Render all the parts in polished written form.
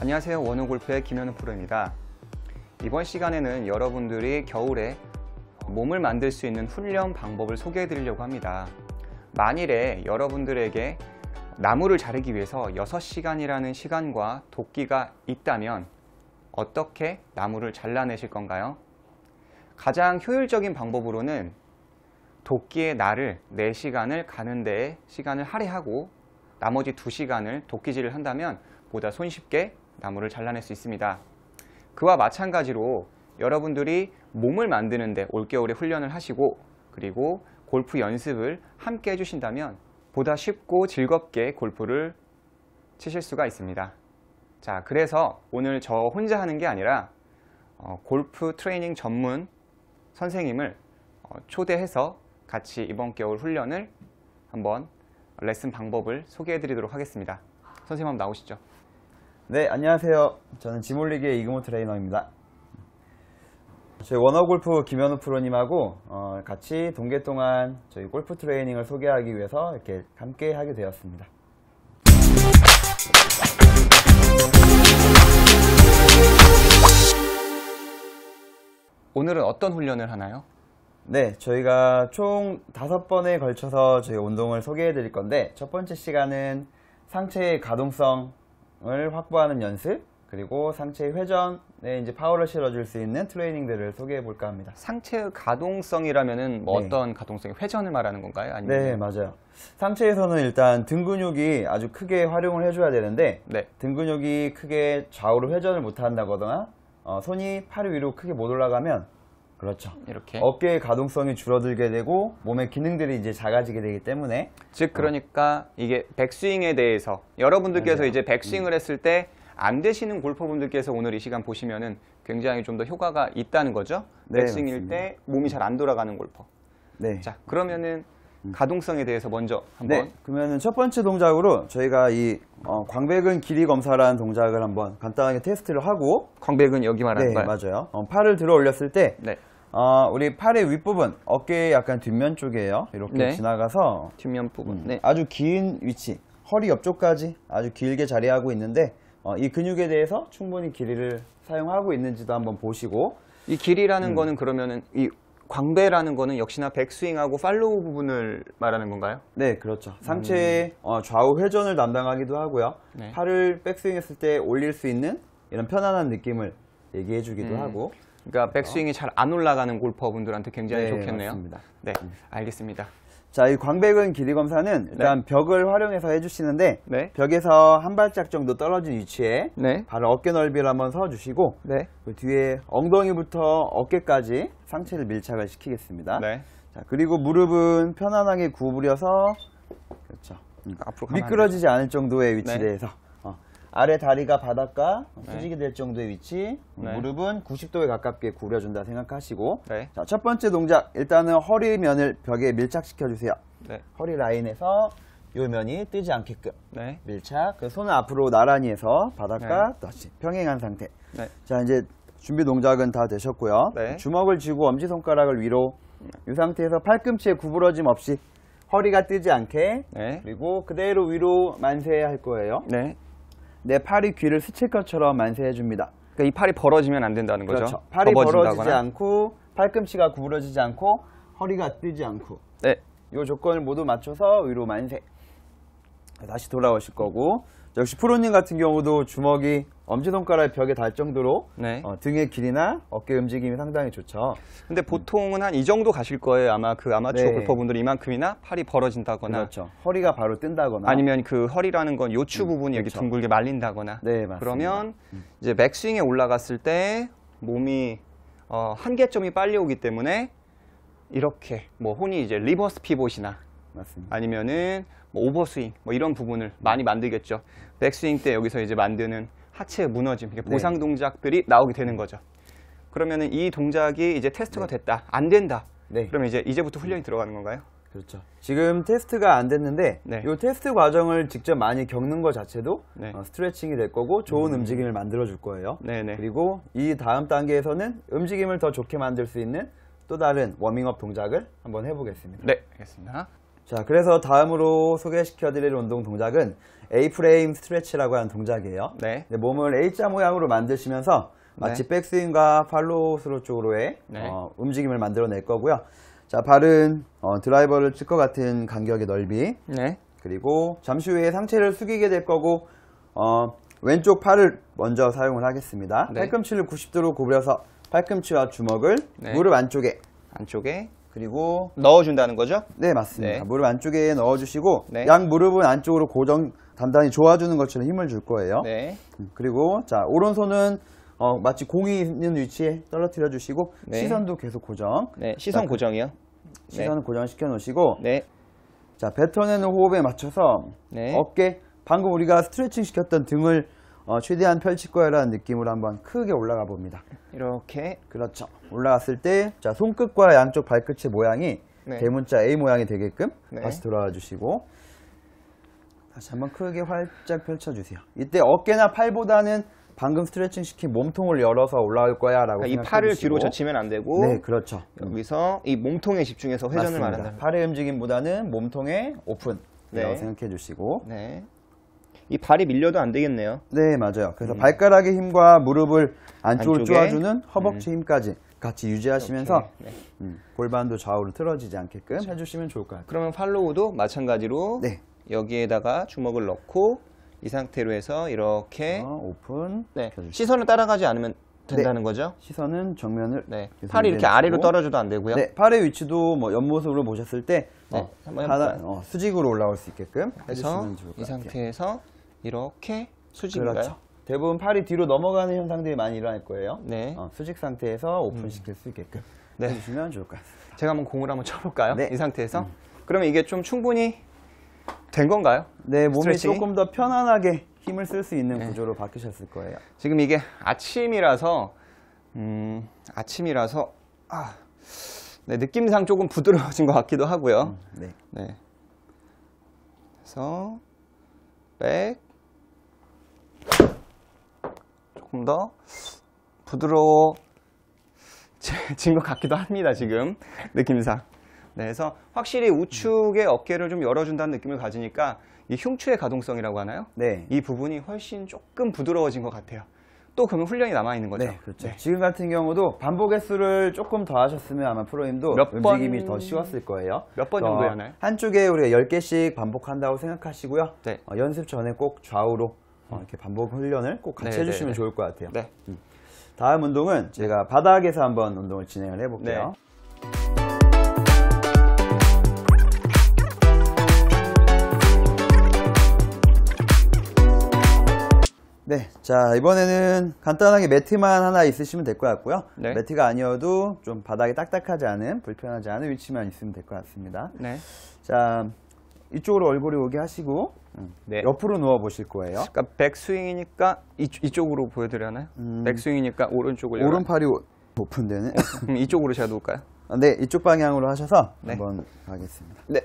안녕하세요. 원우골프의 김현우 프로입니다. 이번 시간에는 여러분들이 겨울에 몸을 만들 수 있는 훈련 방법을 소개해 드리려고 합니다. 만일에 여러분들에게 나무를 자르기 위해서 6시간이라는 시간과 도끼가 있다면 어떻게 나무를 잘라내실 건가요? 가장 효율적인 방법으로는 도끼의 날을 4시간을 가는 데에 시간을 할애하고 나머지 2시간을 도끼질을 한다면 보다 손쉽게 나무를 잘라낼 수 있습니다. 그와 마찬가지로 여러분들이 몸을 만드는데 올겨울에 훈련을 하시고 그리고 골프 연습을 함께 해주신다면 보다 쉽고 즐겁게 골프를 치실 수가 있습니다. 자, 그래서 오늘 저 혼자 하는 게 아니라 골프 트레이닝 전문 선생님을 초대해서 같이 이번 겨울 훈련을 한번 레슨 방법을 소개해 드리도록 하겠습니다. 선생님 한번 나오시죠. 네, 안녕하세요. 저는 지몰리기의 이금호 트레이너입니다. 저희 원어골프 김현우 프로님하고 같이 동계 동안 저희 골프 트레이닝을 소개하기 위해서 이렇게 함께 하게 되었습니다. 오늘은 어떤 훈련을 하나요? 네, 저희가 총 5번에 걸쳐서 저희 운동을 소개해 드릴 건데, 첫 번째 시간은 상체의 가동성을 확보하는 연습, 그리고 상체의 회전에 이제 파워를 실어줄 수 있는 트레이닝들을 소개해 볼까 합니다. 상체의 가동성이라면은 뭐 네. 어떤 가동성이 회전을 말하는 건가요? 아니면 네, 맞아요. 상체에서는 일단 등 근육이 아주 크게 활용을 해줘야 되는데, 네. 등 근육이 크게 좌우로 회전을 못 한다거나 손이 팔 위로 크게 못 올라가면, 그렇죠, 이렇게 어깨의 가동성이 줄어들게 되고 몸의 기능들이 이제 작아지게 되기 때문에, 즉 그러니까 이게 백스윙에 대해서 여러분들께서 맞아요. 이제 백스윙을 했을 때 안 되시는 골퍼분들께서 오늘 이 시간 보시면은 굉장히 좀 더 효과가 있다는 거죠. 네, 백스윙일 맞습니다. 때 몸이 잘 안 돌아가는 골퍼. 네. 자, 그러면은 가동성에 대해서 먼저 한번. 네, 그러면은 첫 번째 동작으로 저희가 이 광배근 길이 검사라는 동작을 한번 간단하게 테스트를 하고, 광배근 여기 말하는 네, 거예요. 맞아요. 팔을 들어 올렸을 때, 네. 우리 팔의 윗부분, 어깨의 약간 뒷면 쪽이에요. 이렇게 네. 지나가서 뒷면 부분. 네. 아주 긴 위치, 허리 옆쪽까지 아주 길게 자리하고 있는데, 이 근육에 대해서 충분히 길이를 사용하고 있는지도 한번 보시고, 이 길이라는 거는 그러면은 이 광배라는 거는 역시나 백스윙하고 팔로우 부분을 말하는 건가요? 네, 그렇죠. 상체의 좌우 회전을 담당하기도 하고요. 네. 팔을 백스윙 했을 때 올릴 수 있는 이런 편안한 느낌을 얘기해 주기도 하고. 그러니까 백스윙이 잘 안 올라가는 골퍼분들한테 굉장히 네, 좋겠네요. 맞습니다. 네, 알겠습니다. 자, 이 광배근 길이 검사는 일단 벽을 활용해서 해주시는데, 네. 벽에서 한 발짝 정도 떨어진 위치에 네. 발을 어깨 넓이를 한번 서주시고, 네. 그 뒤에 엉덩이부터 어깨까지 상체를 밀착을 시키겠습니다. 네. 자, 그리고 무릎은 편안하게 구부려서, 그렇죠, 앞으로 가면 미끄러지지 않을 정도의 위치에서 아래 다리가 바닥과 네. 수직이 될 정도의 위치, 네. 무릎은 90도에 가깝게 구부려준다 생각하시고, 네. 자, 첫 번째 동작, 일단은 허리면을 벽에 밀착시켜 주세요. 네. 허리 라인에서 요 면이 뜨지 않게끔 네. 밀착, 그 손을 앞으로 나란히 해서 바닥과 다시 평행한 상태. 네. 자, 이제 준비 동작은 다 되셨고요. 네. 주먹을 쥐고 엄지손가락을 위로, 이 상태에서 팔꿈치에 구부러짐 없이 허리가 뜨지 않게, 네. 그리고 그대로 위로 만세할 거예요. 네. 내 팔이 귀를 스칠 것처럼 만세해 줍니다. 그러니까 이 팔이 벌어지면 안 된다는 거죠. 그렇죠. 팔이 접어진다거나. 벌어지지 않고 팔꿈치가 구부러지지 않고 허리가 뜨지 않고, 네. 이 조건을 모두 맞춰서 위로 만세. 다시 돌아오실 거고, 역시 프로님 같은 경우도 주먹이 엄지손가락 벽에 닿을 정도로 네. 등의 길이나 어깨 움직임이 상당히 좋죠. 근데 보통은 한 이 정도 가실 거예요. 아마 그 아마추어 네. 골퍼분들이 이만큼이나 팔이 벌어진다거나 그렇죠. 허리가 바로 뜬다거나, 아니면 그 허리라는 건 요추 부분이 여기 그렇죠. 둥글게 말린다거나. 네, 맞습니다. 그러면 이제 백스윙에 올라갔을 때 몸이 한계점이 빨리 오기 때문에 이렇게 뭐 혼이 이제 리버스 피봇이나 맞습니다. 아니면은 뭐 오버스윙 뭐 이런 부분을 많이 만들겠죠. 백스윙 때 여기서 이제 만드는 하체 무너짐, 이렇게 네. 보상 동작들이 나오게 되는 거죠. 그러면은 이 동작이 이제 테스트가 됐다, 안 된다. 네. 그러면 이제부터 훈련이 들어가는 건가요? 그렇죠. 지금 테스트가 안 됐는데, 네. 이 테스트 과정을 직접 많이 겪는 것 자체도 네. 스트레칭이 될 거고 좋은 움직임을 만들어 줄 거예요. 네네. 그리고 이 다음 단계에서는 움직임을 더 좋게 만들 수 있는 또 다른 워밍업 동작을 한번 해보겠습니다. 네, 알겠습니다. 자, 그래서 다음으로 소개시켜드릴 운동 동작은 A-프레임 스트레치라고 하는 동작이에요. 네. 몸을 A자 모양으로 만드시면서 마치 백스윙과 팔로우 스로 쪽으로의 네. 움직임을 만들어낼 거고요. 자, 발은 드라이버를 칠 것 같은 간격의 넓이, 네. 그리고 잠시 후에 상체를 숙이게 될 거고 왼쪽 팔을 먼저 사용을 하겠습니다. 네. 팔꿈치를 90도로 구부려서 팔꿈치와 주먹을 네. 무릎 안쪽에, 안쪽에 그리고 넣어준다는 거죠? 네, 맞습니다. 네. 무릎 안쪽에 넣어주시고 네. 양 무릎은 안쪽으로 단단히 조아주는 것처럼 힘을 줄 거예요. 네. 그리고 자, 오른손은 마치 공이 있는 위치에 떨어뜨려 주시고 네. 시선도 계속 고정. 네. 시선 고정이요. 시선을 고정시켜 놓으시고 네. 자, 뱉어내는 호흡에 맞춰서 네. 어깨, 방금 우리가 스트레칭 시켰던 등을 최대한 펼칠 거야라는 느낌으로 한번 크게 올라가 봅니다. 이렇게. 그렇죠. 올라갔을 때 자, 손끝과 양쪽 발끝의 모양이 네. 대문자 A 모양이 되게끔 네. 다시 돌아와 주시고 다시 한번 크게 활짝 펼쳐주세요. 이때 어깨나 팔보다는 방금 스트레칭 시킨 몸통을 열어서 올라올 거야 라고 그러니까 이 생각해 팔을 주시고. 뒤로 젖히면 안 되고 네, 그렇죠. 여기서 이 몸통에 집중해서 회전을 맞습니다. 말한다. 팔의 움직임보다는 몸통의 오픈이라고 네. 생각해 주시고 네. 이 발이 밀려도 안 되겠네요. 네, 맞아요. 그래서 발가락의 힘과 무릎을 안쪽으로 안쪽에. 쪼아주는 허벅지 힘까지 같이 유지하시면서 네. 골반도 좌우로 틀어지지 않게끔 해주시면 좋을 것 같아요. 그러면 팔로우도 마찬가지로 네. 여기에다가 주먹을 넣고 이 상태로 해서 이렇게 오픈. 네. 켜주시고. 시선을 따라가지 않으면 된다는 거죠? 시선은 정면을. 네. 계속 팔이 이렇게 유지해주시고. 아래로 떨어져도 안 되고요. 네, 팔의 위치도 뭐 옆모습으로 보셨을 때 네, 한번 해볼까요? 수직으로 올라올 수 있게끔 그래서 해주시면 좋을 것 이 같아요. 상태에서 이렇게 수직인가요? 그렇죠. 대부분 팔이 뒤로 넘어가는 현상들이 많이 일어날 거예요. 네. 수직 상태에서 오픈시킬 수 있게끔 네. 해주시면 좋을 것 같습니다. 제가 한번 공을 한번 쳐볼까요? 네. 이 상태에서. 그러면 이게 좀 충분히 된 건가요? 네, 몸이 스트레칭이? 조금 더 편안하게 힘을 쓸 수 있는 구조로 바뀌셨을 거예요. 지금 이게 아침이라서 네, 느낌상 조금 부드러워진 것 같기도 하고요. 네. 네. 그래서 백 조금 더 부드러워진 것 같기도 합니다. 지금 느낌상. 네, 그래서 확실히 우측의 어깨를 좀 열어준다는 느낌을 가지니까 이 흉추의 가동성이라고 하나요? 네. 이 부분이 훨씬 조금 부드러워진 것 같아요. 또 그러면 훈련이 남아있는 거죠? 네, 그렇죠. 지금 같은 경우도 반복 횟수를 조금 더 하셨으면 아마 프로님도 몇 움직임이 번- 더 쉬웠을 거예요. 몇 번 정도 해야 하나요? 한쪽에 우리가 10개씩 반복한다고 생각하시고요. 네. 연습 전에 꼭 좌우로 이렇게 반복 훈련을 꼭 같이 네, 해주시면 네, 네. 좋을 것 같아요. 네. 다음 운동은 제가 바닥에서 한번 운동을 진행을 해볼게요. 네, 자 이번에는 간단하게 매트만 하나 있으시면 될 것 같고요. 네. 매트가 아니어도 좀 바닥이 딱딱하지 않은, 불편하지 않은 위치만 있으면 될 것 같습니다. 네. 자, 이쪽으로 얼굴이 오게 하시고 네. 옆으로 누워 보실 거예요. 그러니까 백스윙이니까 이쪽으로 보여드려야 하나요? 백스윙이니까 오른쪽을 열어요. 오른팔이 오픈되는. 그럼 이쪽으로 제가 놓을까요? 네, 이쪽 방향으로 하셔서 네. 한번 가겠습니다. 네.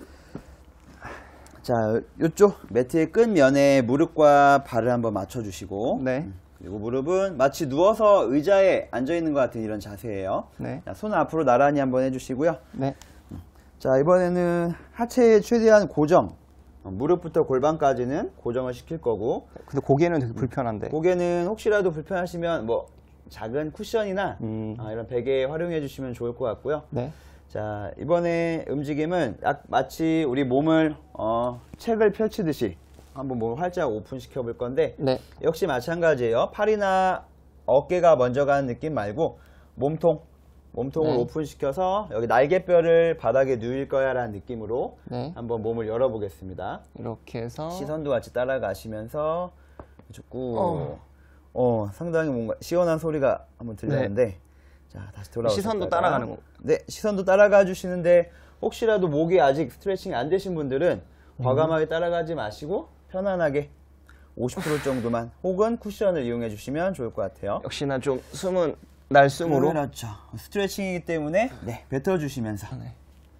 자, 이쪽 매트의 끝면에 무릎과 발을 한번 맞춰주시고 네. 그리고 무릎은 마치 누워서 의자에 앉아있는 것 같은 이런 자세예요. 네. 자, 손 앞으로 나란히 한번 해주시고요. 네. 자, 이번에는 하체의 최대한 고정, 무릎부터 골반까지는 고정을 시킬 거고 근데 고개는 되게 불편한데. 고개는 혹시라도 불편하시면 뭐 작은 쿠션이나 이런 베개 활용해 주시면 좋을 것 같고요. 네. 자, 이번에 움직임은 마치 우리 몸을 책을 펼치듯이 한번 몸을 활짝 오픈시켜 볼 건데 네. 역시 마찬가지예요. 팔이나 어깨가 먼저 가는 느낌 말고 몸통을 네. 오픈시켜서 여기 날개뼈를 바닥에 누일 거야 라는 느낌으로 네. 한번 몸을 열어보겠습니다. 이렇게 해서 시선도 같이 따라가시면서 쭉 상당히 뭔가 시원한 소리가 한번 들렸는데 자, 다시 돌아오셨다가 시선도 따라가는 거. 네, 시선도 따라가 주시는데 혹시라도 목이 아직 스트레칭이 안 되신 분들은 과감하게 따라가지 마시고 편안하게 50% 정도만 혹은 쿠션을 이용해 주시면 좋을 것 같아요. 역시나 좀 숨은 날숨으로. 그렇죠. 스트레칭이기 때문에 뱉어 주시면서 네.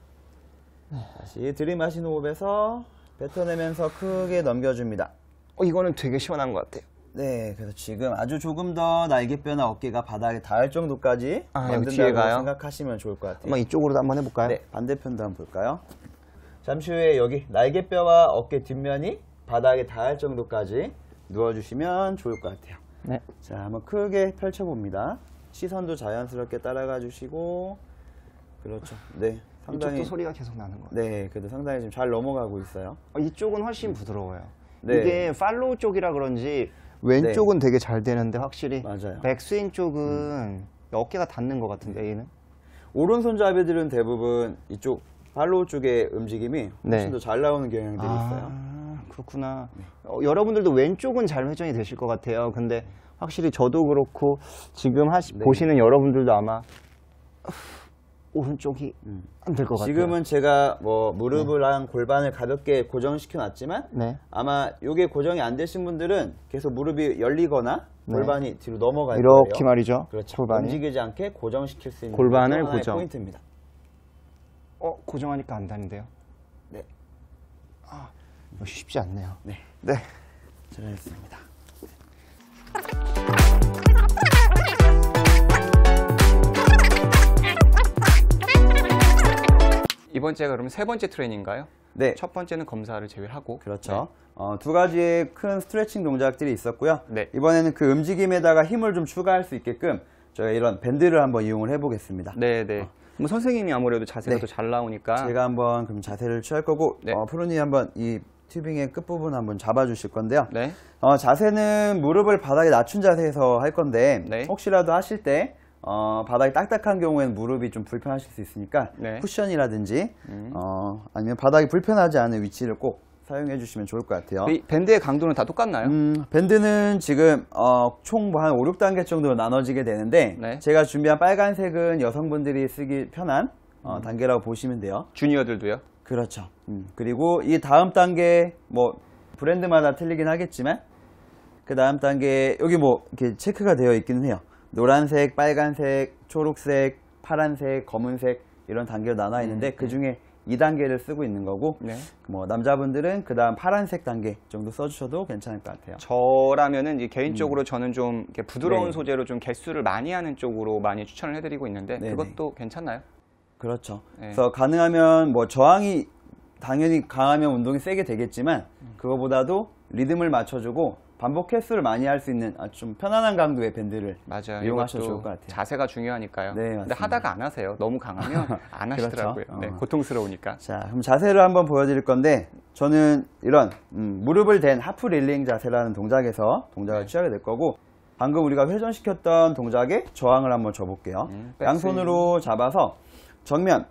다시 들이마신 호흡에서 뱉어내면서 크게 넘겨줍니다. 이거는 되게 시원한 것 같아요. 네, 그래서 지금 아주 조금 더 날개뼈나 어깨가 바닥에 닿을 정도까지 여기 뒤에 만든다고 가요? 생각하시면 좋을 것 같아요. 한번 이쪽으로도 한번 해볼까요? 네, 반대편도 한번 볼까요? 잠시 후에 여기 날개뼈와 어깨 뒷면이 바닥에 닿을 정도까지 누워주시면 좋을 것 같아요. 네. 자, 한번 크게 펼쳐봅니다. 시선도 자연스럽게 따라가 주시고, 그렇죠. 네, 상당히 이쪽도 소리가 계속 나는 것 같아요. 네, 그래도 상당히 지금 잘 넘어가고 있어요. 이쪽은 훨씬 부드러워요. 네. 이게 팔로우 쪽이라 그런지 왼쪽은 되게 잘 되는데 확실히 맞아요. 백스윙 쪽은 어깨가 닿는 것 같은데 얘는. 오른손잡이들은 대부분 이쪽 팔로우 쪽의 움직임이 훨씬 네. 더 잘 나오는 경향들이 있어요. 그렇구나. 여러분들도 왼쪽은 잘 회전이 되실 것 같아요. 근데 확실히 저도 그렇고 지금 네. 보시는 여러분들도 아마 오른쪽이 안 될 것 같아요. 지금은 제가 뭐 무릎이랑 골반을 가볍게 고정시켜 놨지만 네. 아마 이게 고정이 안 되신 분들은 계속 무릎이 열리거나 네. 골반이 뒤로 넘어갈 이렇게 거예요. 말이죠. 그렇죠. 골반이. 움직이지 않게 고정시킬 수 있는 골반을 것도 하나의 고정. 포인트입니다. 고정하니까 안 다닌데요. 네, 역시 쉽지 않네요. 네, 네. 잘했습니다. 이번 주가 그러면 세 번째 트레이닝인가요? 네, 첫 번째는 검사를 제외하고. 그렇죠. 두 가지의 큰 스트레칭 동작들이 있었고요. 네. 이번에는 그 움직임에다가 힘을 좀 추가할 수 있게끔 저희가 이런 밴드를 한번 이용을 해보겠습니다. 네, 네. 뭐 선생님이 아무래도 자세가 네. 더 잘 나오니까. 제가 한번 그럼 자세를 취할 거고 네. 프로님 한번 이 튜빙의 끝부분 한번 잡아주실 건데요. 네. 자세는 무릎을 바닥에 낮춘 자세에서 할 건데 네. 혹시라도 하실 때 바닥이 딱딱한 경우에는 무릎이 좀 불편하실 수 있으니까 네. 쿠션이라든지 아니면 바닥이 불편하지 않은 위치를 꼭 사용해 주시면 좋을 것 같아요. 이 밴드의 강도는 다 똑같나요? 밴드는 지금 총 한 5, 6단계 정도로 나눠지게 되는데 네. 제가 준비한 빨간색은 여성분들이 쓰기 편한 단계라고 보시면 돼요. 주니어들도요? 그렇죠. 그리고 이 다음 단계 뭐 브랜드마다 틀리긴 하겠지만 그 다음 단계 여기 뭐 이렇게 체크가 되어 있기는 해요. 노란색, 빨간색, 초록색, 파란색, 검은색 이런 단계로 나눠 있는데 그 중에 2단계를 쓰고 있는 거고 네. 뭐 남자분들은 그 다음 파란색 단계 정도 써주셔도 괜찮을 것 같아요. 저라면은 이제 개인적으로 저는 좀 이렇게 부드러운 네. 소재로 좀 개수를 많이 하는 쪽으로 많이 추천을 해드리고 있는데 네네. 그것도 괜찮나요? 그렇죠. 네. 그래서 가능하면 뭐 저항이 당연히 강하면 운동이 세게 되겠지만 그거보다도 리듬을 맞춰주고 반복 횟수를 많이 할 수 있는 아주 좀 편안한 강도의 밴드를 맞아요. 이용하셔도 이것도 좋을 것 같아요. 자세가 중요하니까요. 네, 근데 맞습니다. 하다가 안 하세요. 너무 강하면 안 하시더라고요. 그렇죠. 네, 고통스러우니까. 자, 그럼 자세를 한번 보여드릴 건데 저는 이런 무릎을 댄 하프 릴링 자세라는 동작에서 동작을 취하게 될 거고 방금 우리가 회전시켰던 동작에 저항을 한번 줘볼게요. 양손으로 잡아서 정면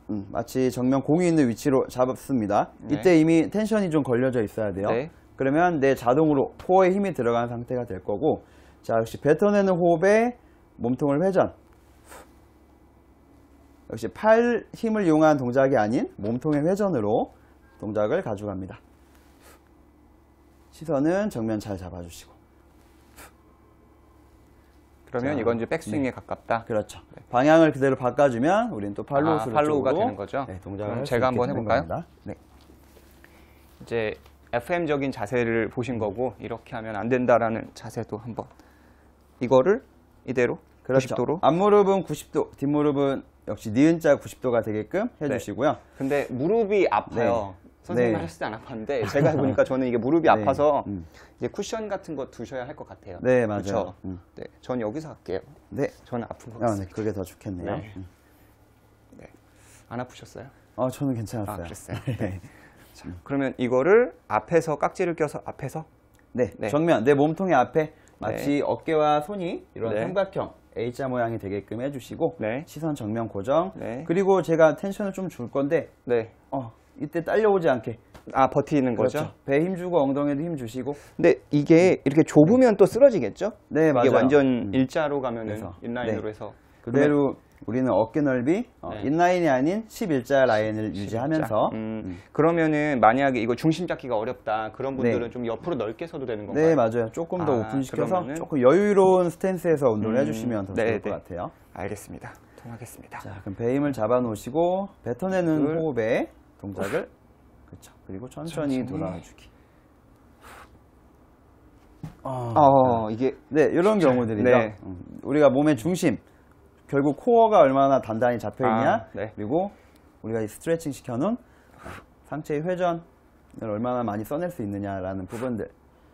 마치 정면 공이 있는 위치로 잡습니다. 네. 이때 이미 텐션이 좀 걸려져 있어야 돼요. 네. 그러면 내 자동으로 코어에 힘이 들어간 상태가 될 거고 자 역시 뱉어내는 호흡에 몸통을 회전 역시 팔 힘을 이용한 동작이 아닌 몸통의 회전으로 동작을 가져갑니다. 시선은 정면 잘 잡아주시고 그러면 자, 이건 이제 백스윙에 가깝다. 그렇죠. 방향을 그대로 바꿔주면 우리는 또 팔로우 팔로우가 되는 거죠? 네, 동작을 그럼 할수 제가 있게 한번 되는 해볼까요? 겁니다. 네. 이제 FM적인 자세를 보신 거고 이렇게 하면 안 된다라는 자세도 한번 이거를 이대로 그렇죠. 90도로. 앞무릎은 90도, 뒷무릎은 역시 니은자 90도가 되게끔 해주시고요. 근데 무릎이 아파요. 네. 선생님 네. 하셨을 때 안 아팠는데 제가 해보니까 저는 이게 무릎이 네. 아파서 이제 쿠션 같은 거 두셔야 할 것 같아요. 네, 맞아요. 그쵸? 네, 전 여기서 할게요. 네. 저는 아픈 거 네, 같습니다. 그게 더 좋겠네요. 네. 안 아프셨어요? 저는 괜찮았어요. 그랬어요. 네. 자, 그러면 이거를 앞에서 깍지를 껴서 앞에서 네, 네. 정면 내 몸통의 앞에 마치 어깨와 손이 이런 네. 삼각형 A자 모양이 되게끔 해주시고 네. 시선 정면 고정. 네. 그리고 제가 텐션을 좀 줄 건데 네. 이때 딸려오지 않게 버티는 거죠? 그렇죠. 배에 힘 주고 엉덩이에도 힘 주시고. 근데 이게 이렇게 좁으면 또 쓰러지겠죠? 네, 맞아요. 이게 완전 일자로 가면은 그래서. 인라인으로 네. 해서 그대로 우리는 어깨 넓이 네. 인라인이 아닌 11자 라인을 유지하면서 그러면은 만약에 이거 중심 잡기가 어렵다 그런 분들은 네. 좀 옆으로 넓게 서도 되는 건가요? 네, 맞아요. 조금 더 오픈시켜서 그러면은- 조금 여유로운 스탠스에서 운동을 해주시면 더 네, 좋을 것 네. 같아요. 알겠습니다. 통하겠습니다. 자, 그럼 배 힘을 잡아 놓으시고 뱉어내는 둘. 호흡에 동작을 그렇죠. 그리고 천천히 천천히. 돌아주기. 이게 네, 이런 경우들이죠. 네. 우리가 몸의 중심, 결국 코어가 얼마나 단단히 잡혀 있냐, 네. 그리고 우리가 이 스트레칭 시켜놓은 상체의 회전을 얼마나 많이 써낼 수 있느냐라는 부분들.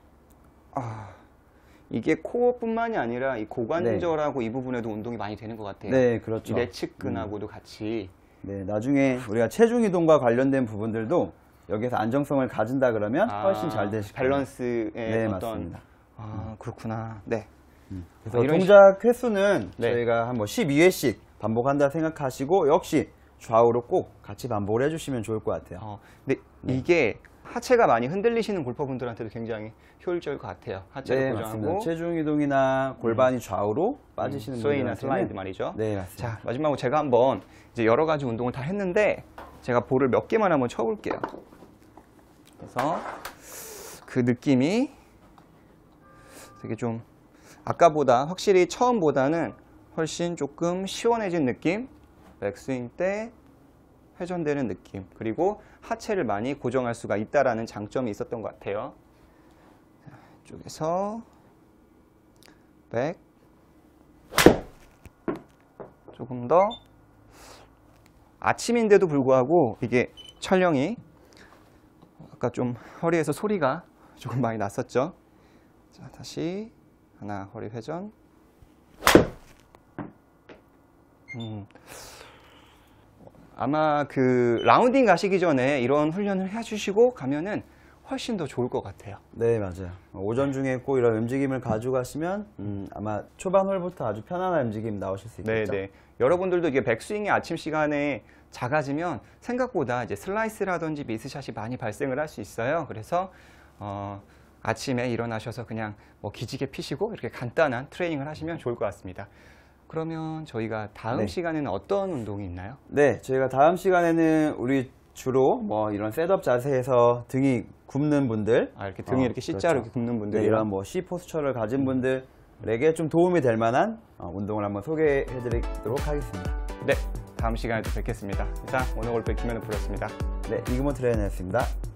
이게 코어뿐만이 아니라 이 고관절하고 이 부분에도 운동이 많이 되는 것 같아요. 네, 그렇죠. 이 내측근하고도 같이. 네, 나중에 우리가 체중 이동과 관련된 부분들도 여기서 안정성을 가진다 그러면 훨씬 잘 되실 거예요. 밸런스의 네, 어떤. 맞습니다. 그렇구나. 네. 그래서 이런 동작 횟수는 네. 저희가 한 12회씩 반복한다 생각하시고 역시 좌우로 꼭 같이 반복을 해주시면 좋을 것 같아요. 근데 이게 하체가 많이 흔들리시는 골퍼분들한테도 굉장히 효율적일 것 같아요. 하체를 네, 고정하고 맞습니다. 체중 이동이나 골반이 좌우로 빠지시는 스웨이나 분들한테는 슬라이드 말이죠. 네, 맞습니다. 자, 마지막으로 제가 한번 이제 여러 가지 운동을 다 했는데 제가 볼을 몇 개만 한번 쳐볼게요. 그래서 그 느낌이 되게 좀 아까보다 확실히 처음보다는 훨씬 조금 시원해진 느낌, 백스윙 때 회전되는 느낌, 그리고 하체를 많이 고정할 수가 있다라는 장점이 있었던 것 같아요. 자, 이쪽에서 백, 조금 더 아침인데도 불구하고 이게 촬영이 아까 좀 허리에서 소리가 조금 많이 났었죠. 자, 다시 하나 허리 회전. 아마 그 라운딩 가시기 전에 이런 훈련을 해주시고 가면은 훨씬 더 좋을 것 같아요. 네, 맞아요. 오전 중에 꼭 이런 움직임을 가져가시면 아마 초반 홀부터 아주 편안한 움직임 나오실 수 있겠죠. 네네. 여러분들도 이게 백스윙이 아침 시간에 작아지면 생각보다 이제 슬라이스라든지 미스샷이 많이 발생을 할 수 있어요. 그래서 아침에 일어나셔서 그냥 뭐 기지개 피시고 이렇게 간단한 트레이닝을 하시면 좋을 것 같습니다. 그러면 저희가 다음 네. 시간에는 어떤 운동이 있나요? 네, 저희가 다음 시간에는 우리 주로 뭐 이런 셋업 자세에서 등이 굽는 분들, 이렇게 등이 이렇게 C자로 그렇죠. 이렇게 굽는 분들, 네, 이런 뭐 C 포스처를 가진 분들에게 좀 도움이 될 만한 운동을 한번 소개해 드리도록 하겠습니다. 네, 다음 시간에 또 뵙겠습니다. 이상 오늘 골프의 김현우 프로였습니다. 네, 이금호 트레이너였습니다.